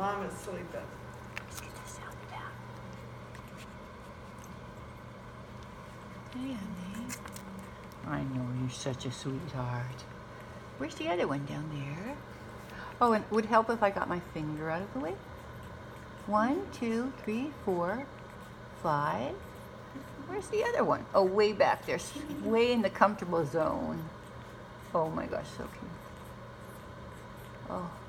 Mom is sleeping. Let's get the sound back. Hey, honey. I know, you're such a sweetheart. Where's the other one down there? Oh, and it would help if I got my finger out of the way. 1, 2, 3, 4, 5. Where's the other one? Oh, way back there, way in the comfortable zone. Oh my gosh, so cute. Oh.